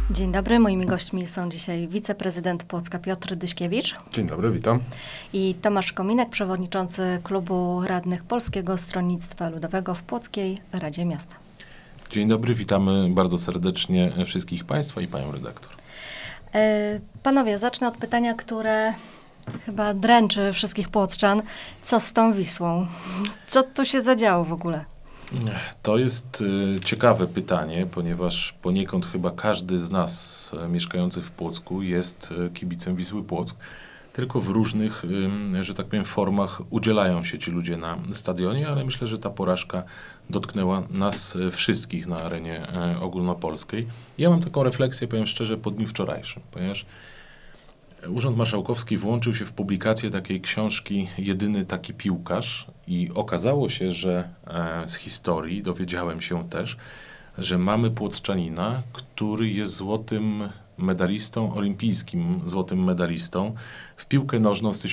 Dzień dobry, moimi gośćmi są dzisiaj wiceprezydent Płocka Piotr Dyśkiewicz. Dzień dobry, witam. I Tomasz Kominek, przewodniczący Klubu Radnych Polskiego Stronnictwa Ludowego w Płockiej Radzie Miasta. Dzień dobry, witamy bardzo serdecznie wszystkich Państwa i Panią redaktor. Panowie, zacznę od pytania, które chyba dręczy wszystkich płockczan. Co z tą Wisłą? Co tu się zadziało w ogóle? To jest ciekawe pytanie, ponieważ poniekąd chyba każdy z nas mieszkających w Płocku jest kibicem Wisły Płock, tylko w różnych, że tak powiem, formach udzielają się ci ludzie na stadionie, ale myślę, że ta porażka dotknęła nas wszystkich na arenie ogólnopolskiej. Ja mam taką refleksję, powiem szczerze, po dniu wczorajszym, ponieważ Urząd Marszałkowski włączył się w publikację takiej książki Jedyny taki piłkarz i okazało się, że z historii dowiedziałem się też, że mamy płockczanina, który jest złotym medalistą olimpijskim, złotym medalistą w piłkę nożną z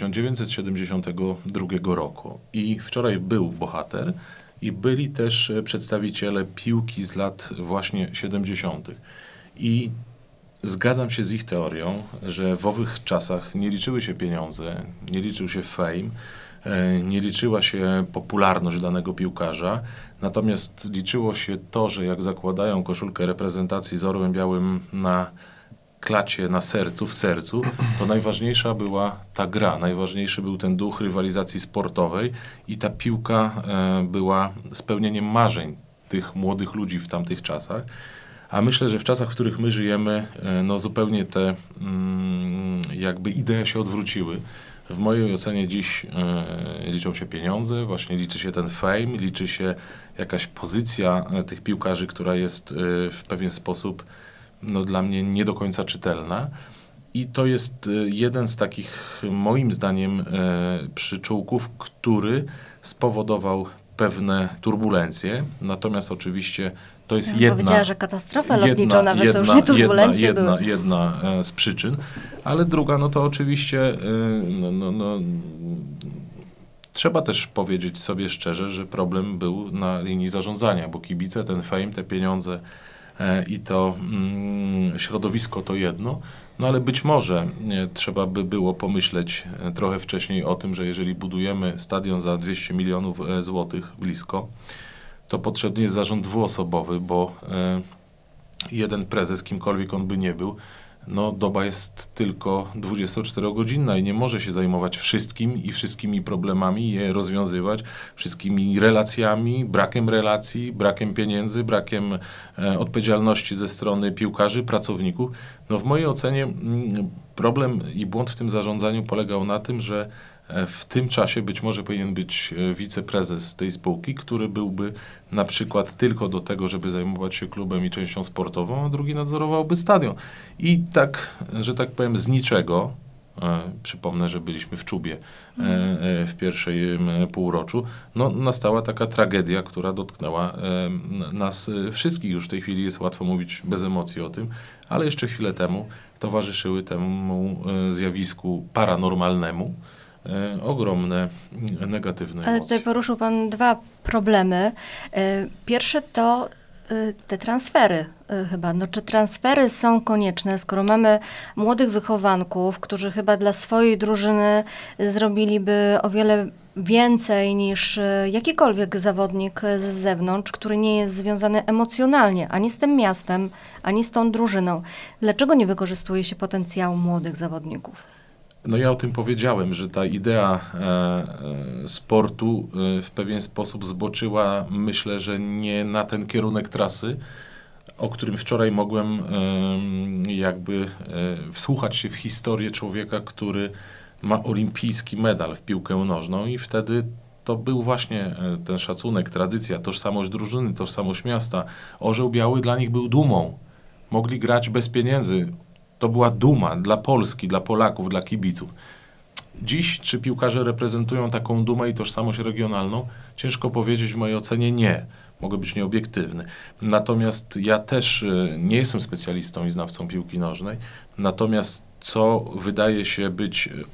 1972 roku. I wczoraj był bohater i byli też przedstawiciele piłki z lat właśnie 70. I zgadzam się z ich teorią, że w owych czasach nie liczyły się pieniądze, nie liczył się fame, nie liczyła się popularność danego piłkarza, natomiast liczyło się to, że jak zakładają koszulkę reprezentacji z orłem białym na klacie, na sercu, w sercu, to najważniejsza była ta gra, najważniejszy był ten duch rywalizacji sportowej i ta piłka była spełnieniem marzeń tych młodych ludzi w tamtych czasach. A myślę, że w czasach, w których my żyjemy, no zupełnie te jakby idee się odwróciły. W mojej ocenie dziś liczą się pieniądze, właśnie liczy się ten fame, liczy się jakaś pozycja tych piłkarzy, która jest w pewien sposób no, dla mnie nie do końca czytelna. I to jest jeden z takich, moim zdaniem, przyczółków, który spowodował pewne turbulencje. Natomiast oczywiście to jest Powiedziała, że katastrofę lotniczą, nawet to już nie turbulencje były. Jedna z przyczyn, ale druga, no to oczywiście trzeba też powiedzieć sobie szczerze, że problem był na linii zarządzania, bo kibice, ten fame, te pieniądze i to środowisko to jedno, no ale być może trzeba by było pomyśleć trochę wcześniej o tym, że jeżeli budujemy stadion za 200 milionów złotych blisko, to potrzebny jest zarząd dwuosobowy, bo jeden prezes, kimkolwiek on by nie był, no doba jest tylko 24-godzinna i nie może się zajmować wszystkim i wszystkimi problemami, je rozwiązywać, wszystkimi relacjami, brakiem relacji, brakiem pieniędzy, brakiem odpowiedzialności ze strony piłkarzy, pracowników. No w mojej ocenie problem i błąd w tym zarządzaniu polegał na tym, że w tym czasie być może powinien być wiceprezes tej spółki, który byłby na przykład tylko do tego, żeby zajmować się klubem i częścią sportową, a drugi nadzorowałby stadion. I tak, że tak powiem, z niczego, przypomnę, że byliśmy w Czubie w pierwszym półroczu, no, nastała taka tragedia, która dotknęła nas wszystkich. Już w tej chwili jest łatwo mówić bez emocji o tym, ale jeszcze chwilę temu towarzyszyły temu zjawisku paranormalnemu ogromne negatywne emocje. Ale tutaj poruszył Pan dwa problemy. Pierwszy to te transfery chyba. No, czy transfery są konieczne, skoro mamy młodych wychowanków, którzy chyba dla swojej drużyny zrobiliby o wiele więcej niż jakikolwiek zawodnik z zewnątrz, który nie jest związany emocjonalnie ani z tym miastem, ani z tą drużyną. Dlaczego nie wykorzystuje się potencjału młodych zawodników? No ja o tym powiedziałem, że ta idea sportu w pewien sposób zboczyła, myślę, że nie na ten kierunek trasy, o którym wczoraj mogłem jakby wsłuchać się w historię człowieka, który ma olimpijski medal w piłkę nożną i wtedy to był właśnie ten szacunek, tradycja, tożsamość drużyny, tożsamość miasta. Orzeł Biały dla nich był dumą. Mogli grać bez pieniędzy. To była duma dla Polski, dla Polaków, dla kibiców. Dziś, czy piłkarze reprezentują taką dumę i tożsamość regionalną? Ciężko powiedzieć, w mojej ocenie nie. Mogę być nieobiektywny. Natomiast ja też nie jestem specjalistą i znawcą piłki nożnej. Natomiast co wydaje się być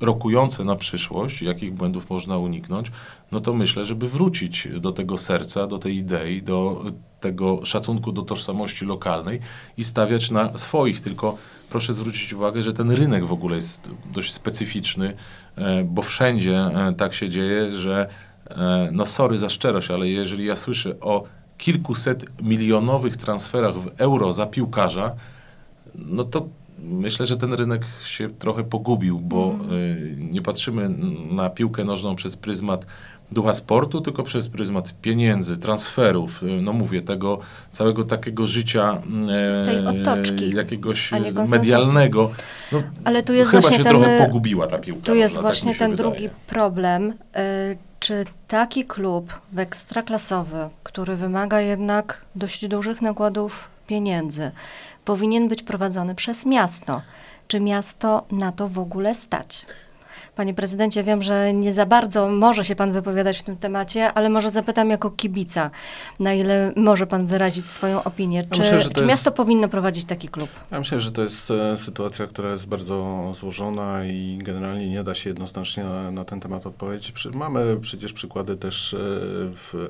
rokujące na przyszłość, jakich błędów można uniknąć, no to myślę, żeby wrócić do tego serca, do tej idei, do tego szacunku do tożsamości lokalnej i stawiać na swoich. Tylko proszę zwrócić uwagę, że ten rynek w ogóle jest dość specyficzny, bo wszędzie tak się dzieje, że no sorry za szczerość, ale jeżeli ja słyszę o kilkuset milionowych transferach w euro za piłkarza, no to myślę, że ten rynek się trochę pogubił, bo nie patrzymy na piłkę nożną przez pryzmat ducha sportu, tylko przez pryzmat pieniędzy, transferów, no mówię, tego całego takiego życia tej otoczki, jakiegoś medialnego. No, ale tu jest chyba właśnie się trochę pogubiła ta piłka. Tu jest no, właśnie tak ten drugi problem. Czy taki klub ekstraklasowy, który wymaga jednak dość dużych nakładów pieniędzy, powinien być prowadzony przez miasto? Czy miasto na to w ogóle stać? Panie prezydencie, wiem, że nie za bardzo może się pan wypowiadać w tym temacie, ale może zapytam jako kibica, na ile może pan wyrazić swoją opinię. Czy miasto powinno prowadzić taki klub? Ja myślę, że to jest sytuacja, która jest bardzo złożona i generalnie nie da się jednoznacznie na ten temat odpowiedzieć. Mamy przecież przykłady też w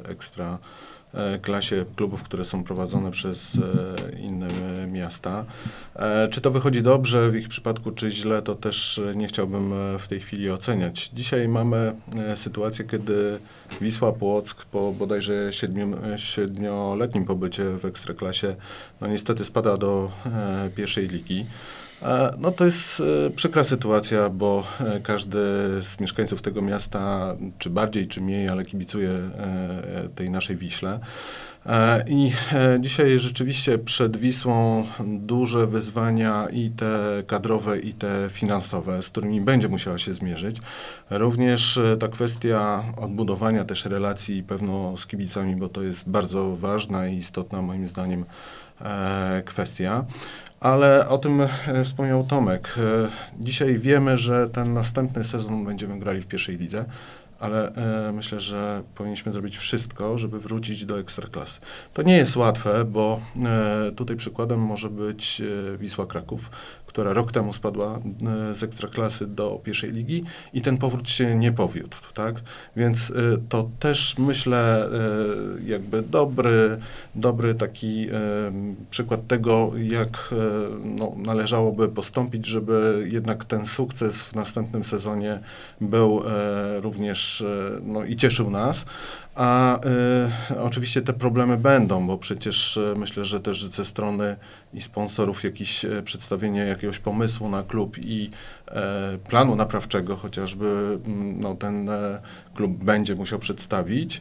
klasie klubów, które są prowadzone przez inne miasta. Czy to wychodzi dobrze w ich przypadku, czy źle, to też nie chciałbym w tej chwili oceniać. Dzisiaj mamy sytuację, kiedy Wisła Płock po bodajże 7-letnim pobycie w Ekstraklasie, no niestety spada do pierwszej ligi. No to jest przykra sytuacja, bo każdy z mieszkańców tego miasta, czy bardziej, czy mniej, ale kibicuje tej naszej Wiśle. I dzisiaj rzeczywiście przed Wisłą duże wyzwania i te kadrowe, i te finansowe, z którymi będzie musiała się zmierzyć. Również ta kwestia odbudowania też relacji pewno z kibicami, bo to jest bardzo ważna i istotna moim zdaniem kwestia. Ale o tym wspomniał Tomek. Dzisiaj wiemy, że ten następny sezon będziemy grali w pierwszej lidze, ale myślę, że powinniśmy zrobić wszystko, żeby wrócić do Ekstraklasy. To nie jest łatwe, bo tutaj przykładem może być Wisła Kraków, która rok temu spadła z Ekstraklasy do pierwszej ligi i ten powrót się nie powiódł, tak? Więc to też myślę jakby dobry taki przykład tego, jak no, należałoby postąpić, żeby jednak ten sukces w następnym sezonie był również no, i cieszył nas. A oczywiście te problemy będą, bo przecież myślę, że też ze strony i sponsorów jakieś przedstawienie jakiegoś pomysłu na klub i planu naprawczego chociażby no, ten klub będzie musiał przedstawić.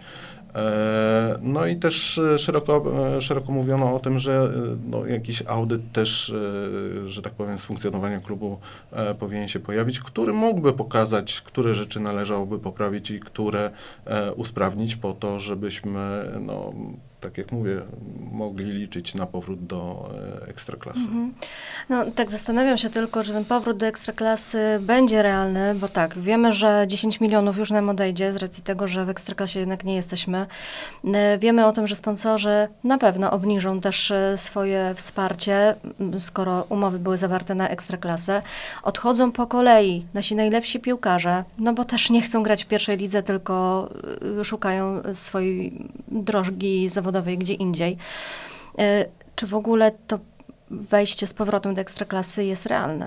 No i też szeroko mówiono o tym, że no, jakiś audyt też, że tak powiem, z funkcjonowania klubu powinien się pojawić, który mógłby pokazać, które rzeczy należałoby poprawić i które usprawnić po to, żebyśmy, no, tak jak mówię, mogli liczyć na powrót do Ekstraklasy. No tak zastanawiam się tylko, czy ten powrót do Ekstraklasy będzie realny, bo tak, wiemy, że 10 milionów już nam odejdzie z racji tego, że w Ekstraklasie jednak nie jesteśmy. Wiemy o tym, że sponsorzy na pewno obniżą też swoje wsparcie, skoro umowy były zawarte na Ekstraklasę. Odchodzą po kolei nasi najlepsi piłkarze, no bo też nie chcą grać w pierwszej lidze, tylko szukają swojej drogi zawodowej gdzie indziej. Czy w ogóle to wejście z powrotem do Ekstraklasy jest realne?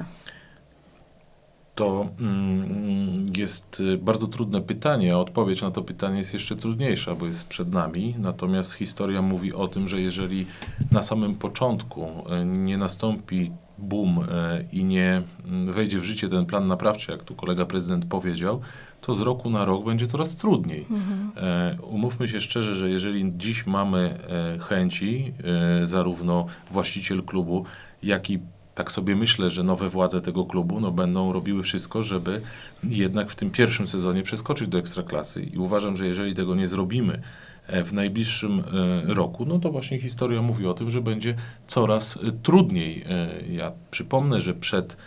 To jest bardzo trudne pytanie, a odpowiedź na to pytanie jest jeszcze trudniejsza, bo jest przed nami. Natomiast historia mówi o tym, że jeżeli na samym początku nie nastąpi boom i nie wejdzie w życie ten plan naprawczy, jak tu kolega prezydent powiedział, to z roku na rok będzie coraz trudniej. Umówmy się szczerze, że jeżeli dziś mamy chęci, zarówno właściciel klubu, jak i tak sobie myślę, że nowe władze tego klubu no, będą robiły wszystko, żeby jednak w tym pierwszym sezonie przeskoczyć do Ekstraklasy. I uważam, że jeżeli tego nie zrobimy w najbliższym roku, no to właśnie historia mówi o tym, że będzie coraz trudniej. Ja przypomnę, że przed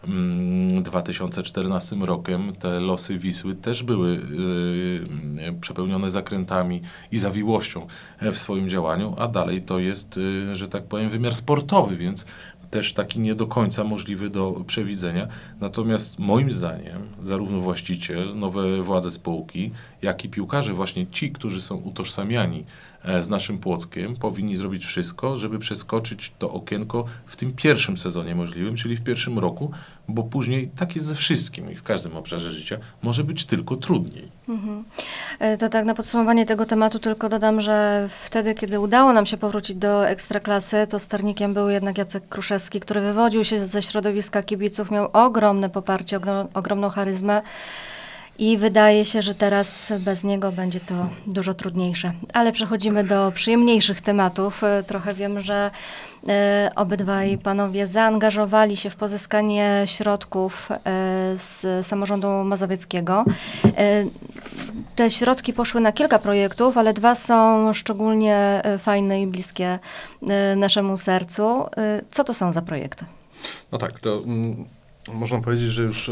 2014 rokiem te losy Wisły też były przepełnione zakrętami i zawiłością w swoim działaniu, a dalej to jest, że tak powiem, wymiar sportowy, więc też taki nie do końca możliwy do przewidzenia. Natomiast moim zdaniem zarówno właściciel, nowe władze spółki, jak i piłkarze, właśnie ci, którzy są utożsamiani z naszym Płockiem, powinni zrobić wszystko, żeby przeskoczyć to okienko w tym pierwszym sezonie możliwym, czyli w pierwszym roku, bo później tak jest ze wszystkim i w każdym obszarze życia może być tylko trudniej. To tak na podsumowanie tego tematu tylko dodam, że wtedy, kiedy udało nam się powrócić do Ekstraklasy, to sternikiem był jednak Jacek Kruszewski, który wywodził się ze środowiska kibiców, miał ogromne poparcie, ogromną charyzmę. I wydaje się, że teraz bez niego będzie to dużo trudniejsze. Ale przechodzimy do przyjemniejszych tematów. Trochę wiem, że obydwaj panowie zaangażowali się w pozyskanie środków z samorządu mazowieckiego. Te środki poszły na kilka projektów, ale dwa są szczególnie fajne i bliskie naszemu sercu. Co to są za projekty? No tak, to można powiedzieć, że już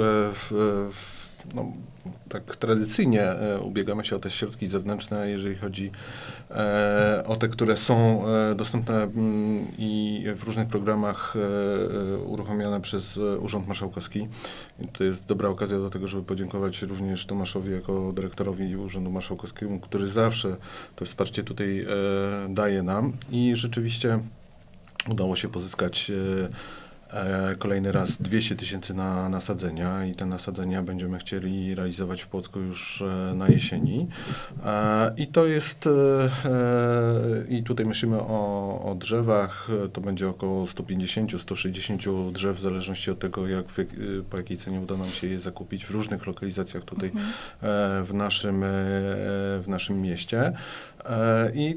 tak tradycyjnie ubiegamy się o te środki zewnętrzne, jeżeli chodzi o te, które są dostępne i w różnych programach uruchomione przez Urząd Marszałkowski. I to jest dobra okazja do tego, żeby podziękować również Tomaszowi jako dyrektorowi Urzędu Marszałkowskiego, który zawsze to wsparcie tutaj daje nam i rzeczywiście udało się pozyskać kolejny raz 200 000 na nasadzenia i te nasadzenia będziemy chcieli realizować w Płocku już na jesieni. I to jest, i tutaj myślimy o drzewach, to będzie około 150-160 drzew, w zależności od tego, po jakiej cenie uda nam się je zakupić w różnych lokalizacjach tutaj w naszym mieście. I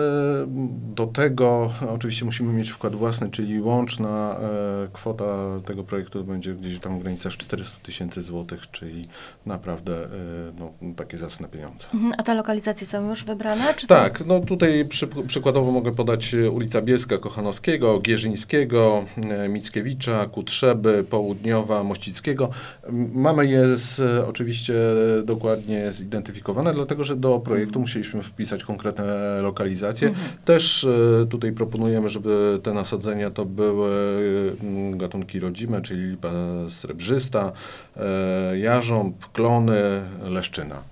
do tego oczywiście musimy mieć wkład własny, czyli łączna kwota tego projektu będzie gdzieś tam w granicach 400 000 złotych, czyli naprawdę takie zacne pieniądze. A te lokalizacje są już wybrane? Czy tak, no tutaj przykładowo mogę podać ulica Bielska Kochanowskiego, Gierzyńskiego, Mickiewicza, Kutrzeby, Południowa, Mościckiego. Mamy je oczywiście dokładnie zidentyfikowane, dlatego że do projektu musieliśmy wpisać konkretne lokalizacje. Też tutaj proponujemy, żeby te nasadzenia to były gatunki rodzime, czyli lipa srebrzysta, jarząb, klony, leszczyna.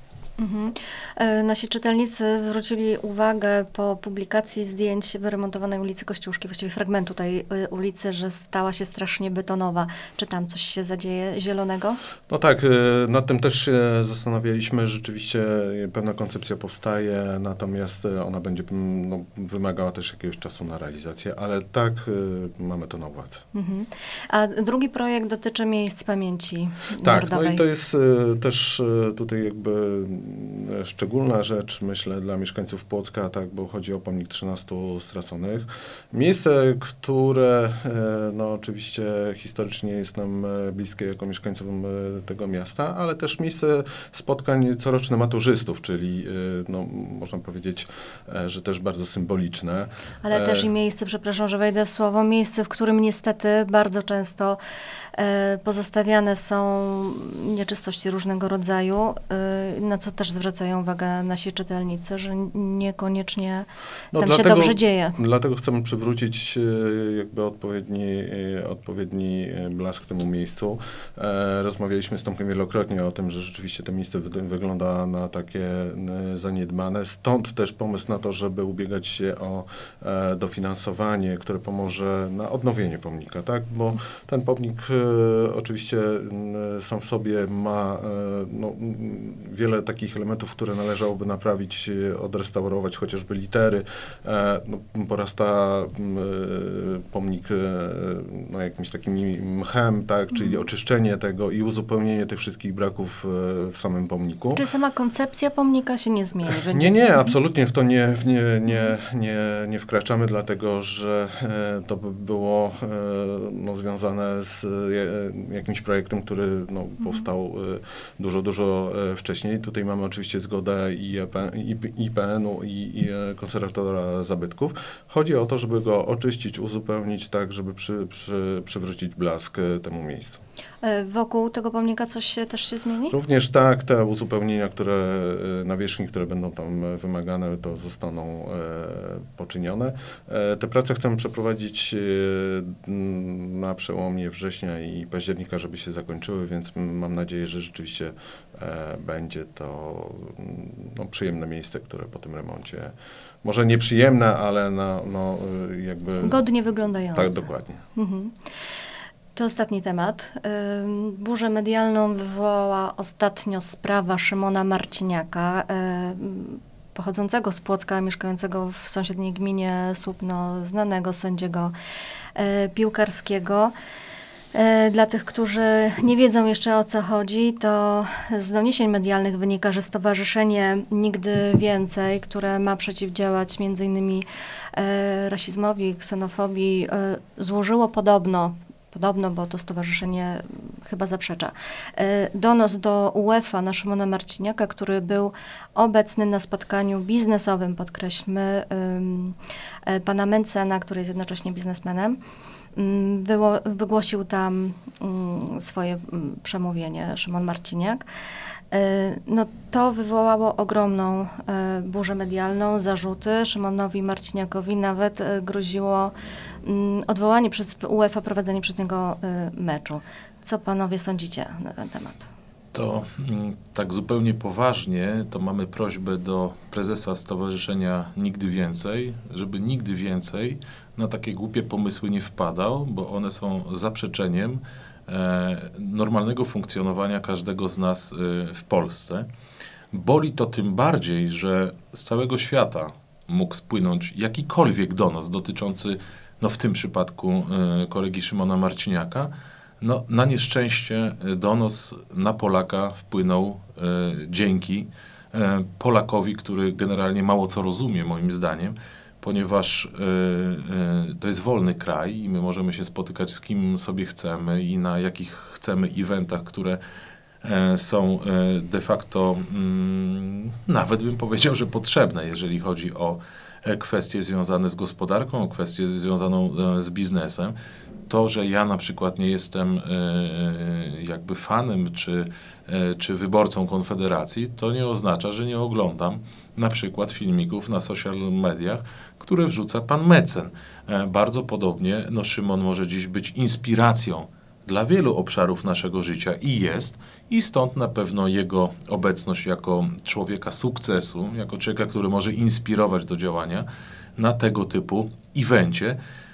Nasi czytelnicy zwrócili uwagę po publikacji zdjęć wyremontowanej ulicy Kościuszki, właściwie fragmentu tej ulicy, że stała się strasznie betonowa. Czy tam coś się zadzieje zielonego? No tak, nad tym też się zastanawialiśmy. Rzeczywiście pewna koncepcja powstaje, natomiast ona będzie wymagała też jakiegoś czasu na realizację, ale tak, mamy to na uwadze. A drugi projekt dotyczy miejsc pamięci narodowej. No i to jest też tutaj jakby szczególna rzecz, myślę, dla mieszkańców Płocka, tak, bo chodzi o pomnik 13 straconych. Miejsce, które oczywiście historycznie jest nam bliskie jako mieszkańcom tego miasta, ale też miejsce spotkań corocznych maturzystów, czyli można powiedzieć, że też bardzo symboliczne. Ale też i miejsce, przepraszam, że wejdę w słowo, miejsce, w którym niestety bardzo często pozostawiane są nieczystości różnego rodzaju, na co też zwracają uwagę nasi czytelnicy, że niekoniecznie tam się dobrze dzieje. Dlatego chcemy przywrócić jakby odpowiedni blask temu miejscu. Rozmawialiśmy z Tomkiem wielokrotnie o tym, że rzeczywiście to miejsce wygląda na takie zaniedbane. Stąd też pomysł na to, żeby ubiegać się o dofinansowanie, które pomoże na odnowienie pomnika, tak? Bo ten pomnik oczywiście sam w sobie ma wiele takich elementów, które należałoby naprawić, odrestaurować, chociażby litery. Porasta pomnik jakimś takim mchem, tak? Czyli oczyszczenie tego i uzupełnienie tych wszystkich braków w samym pomniku. Czy sama koncepcja pomnika się nie zmieni? Nie, absolutnie w to nie wkraczamy, dlatego że to by było związane z jakimś projektem, który powstał dużo wcześniej. Tutaj mamy oczywiście zgodę i IPN-u i konserwatora zabytków. Chodzi o to, żeby go oczyścić, uzupełnić tak, żeby przywrócić blask temu miejscu. Wokół tego pomnika coś też się zmieni? Również tak, te uzupełnienia, nawierzchni, które będą tam wymagane, to zostaną poczynione. Te prace chcemy przeprowadzić na przełomie września i października, żeby się zakończyły, więc mam nadzieję, że rzeczywiście będzie to przyjemne miejsce, które po tym remoncie, może nieprzyjemne, ale jakby... Godnie wyglądające. Tak, dokładnie. Mhm. To ostatni temat. Burzę medialną wywołała ostatnio sprawa Szymona Marciniaka, pochodzącego z Płocka, mieszkającego w sąsiedniej gminie Słupno, znanego sędziego piłkarskiego. Dla tych, którzy nie wiedzą jeszcze, o co chodzi, to z doniesień medialnych wynika, że Stowarzyszenie Nigdy Więcej, które ma przeciwdziałać m.in. rasizmowi, ksenofobii, złożyło podobno, bo to stowarzyszenie chyba zaprzecza, donos do UEFA na Szymona Marciniaka, który był obecny na spotkaniu biznesowym, podkreślmy, pana Mencena, który jest jednocześnie biznesmenem. Wygłosił tam swoje przemówienie Szymon Marciniak. No to wywołało ogromną burzę medialną, zarzuty. Szymonowi Marciniakowi nawet groziło odwołanie przez UEFA, prowadzenie przez niego meczu. Co panowie sądzicie na ten temat? To tak zupełnie poważnie, to mamy prośbę do prezesa Stowarzyszenia Nigdy Więcej, żeby nigdy więcej na takie głupie pomysły nie wpadał, bo one są zaprzeczeniem normalnego funkcjonowania każdego z nas w Polsce. Boli to tym bardziej, że z całego świata mógł spłynąć jakikolwiek donos dotyczący, w tym przypadku kolegi Szymona Marciniaka. Na nieszczęście donos na Polaka wpłynął dzięki Polakowi, który generalnie mało co rozumie, moim zdaniem, ponieważ to jest wolny kraj i my możemy się spotykać z kim sobie chcemy i na jakich chcemy eventach, które są de facto nawet bym powiedział, że potrzebne, jeżeli chodzi o kwestie związane z gospodarką, o kwestie związaną z biznesem. To, że ja na przykład nie jestem jakby fanem czy wyborcą Konfederacji, to nie oznacza, że nie oglądam na przykład filmików na social mediach, które wrzuca pan Mecen. Bardzo podobnie Szymon może dziś być inspiracją dla wielu obszarów naszego życia i stąd na pewno jego obecność jako człowieka sukcesu, jako człowieka, który może inspirować do działania na tego typu evencie.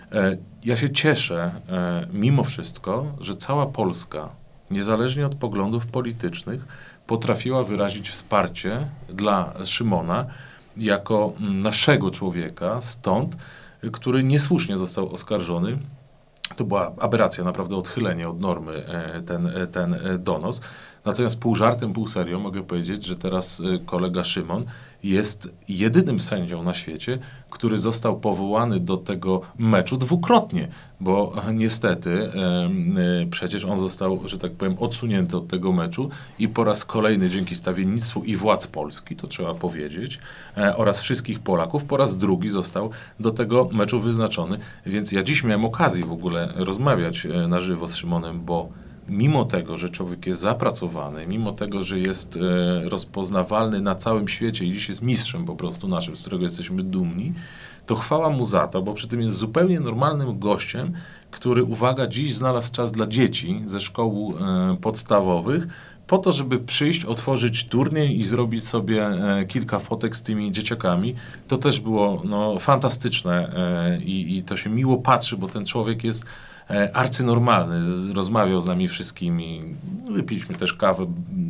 Ja się cieszę mimo wszystko, że cała Polska, niezależnie od poglądów politycznych, potrafiła wyrazić wsparcie dla Szymona jako naszego człowieka, który niesłusznie został oskarżony. To była aberracja, naprawdę odchylenie od normy ten donos. Natomiast pół żartem, pół serio mogę powiedzieć, że teraz kolega Szymon jest jedynym sędzią na świecie, który został powołany do tego meczu dwukrotnie, bo niestety przecież on został, że tak powiem, odsunięty od tego meczu i po raz kolejny dzięki stawiennictwu i władz Polski, to trzeba powiedzieć, oraz wszystkich Polaków, po raz drugi został do tego meczu wyznaczony. Więc ja dziś miałem okazję w ogóle rozmawiać na żywo z Szymonem, bo mimo tego, że człowiek jest zapracowany, mimo tego, że jest rozpoznawalny na całym świecie i dziś jest mistrzem po prostu naszym, z którego jesteśmy dumni, to chwała mu za to, bo przy tym jest zupełnie normalnym gościem, który, uwaga, dziś znalazł czas dla dzieci ze szkół podstawowych, po to, żeby przyjść, otworzyć turniej i zrobić sobie kilka fotek z tymi dzieciakami. To też było fantastyczne i to się miło patrzy, bo ten człowiek jest arcynormalny, rozmawiał z nami wszystkimi, wypiliśmy też kawę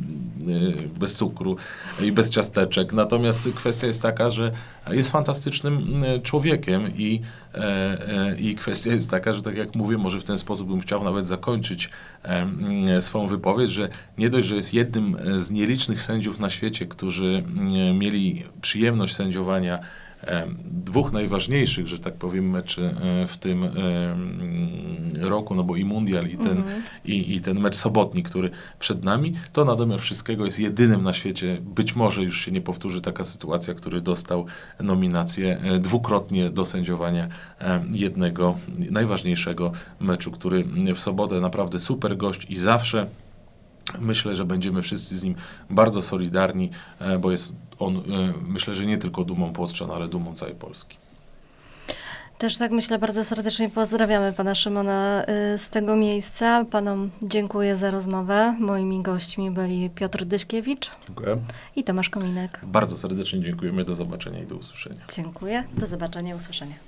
bez cukru i bez ciasteczek, natomiast kwestia jest taka, że jest fantastycznym człowiekiem i kwestia jest taka, że tak jak mówię, może w ten sposób bym chciał nawet zakończyć swoją wypowiedź, że nie dość, że jest jednym z nielicznych sędziów na świecie, którzy mieli przyjemność sędziowania Dwóch najważniejszych, że tak powiem, meczy w tym roku, no bo i mundial, i ten mecz sobotni, który przed nami, to na domiar wszystkiego jest jedynym na świecie, być może już się nie powtórzy taka sytuacja, który dostał nominację dwukrotnie do sędziowania jednego najważniejszego meczu, który w sobotę naprawdę super gość i zawsze myślę, że będziemy wszyscy z nim bardzo solidarni, bo jest on, myślę, że nie tylko dumą Płotrzan, ale dumą całej Polski. Też tak myślę, bardzo serdecznie pozdrawiamy pana Szymona z tego miejsca. Panom dziękuję za rozmowę. Moimi gośćmi byli Piotr Dyśkiewicz Dziękuję. i Tomasz Kominek. Bardzo serdecznie dziękujemy, do zobaczenia i do usłyszenia. Dziękuję, do zobaczenia i usłyszenia.